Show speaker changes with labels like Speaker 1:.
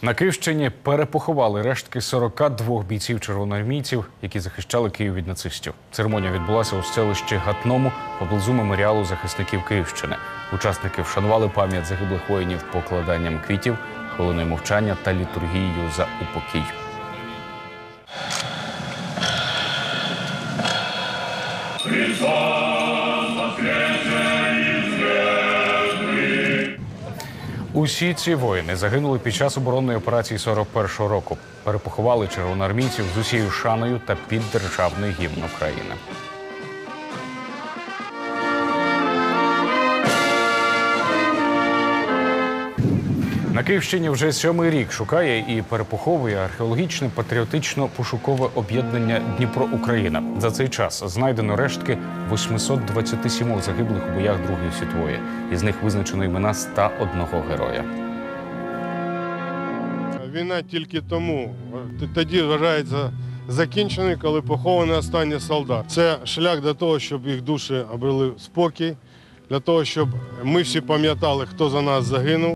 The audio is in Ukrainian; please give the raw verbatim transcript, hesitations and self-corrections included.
Speaker 1: На Київщині перепоховали рештки сорока двох бійців-червоноармійців, які захищали Київ від нацистів. Церемонія відбулася у селищі Гатному поблизу меморіалу захисників Київщини. Учасники вшанували пам'ять загиблих воїнів покладанням квітів, хвилиною мовчання та літургією за упокій. Усі ці воїни загинули під час оборонної операції сорок першого року. Перепоховали червоноармійців з усією шаною та під державний гімн України. На Київщині вже сьомий рік шукає і перепоховує археологічне патріотично-пошукове об'єднання «Дніпро-Україна». За цей час знайдено рештки восьмисот двадцяти семи загиблих у боях Другої світової. Із них визначено імена ста одного героя.
Speaker 2: Війна тільки тому, тоді вважається закінченою, коли похований останній солдат. Це шлях до того, щоб їх душі обрели спокій, для того, щоб ми всі пам'ятали, хто за нас загинув.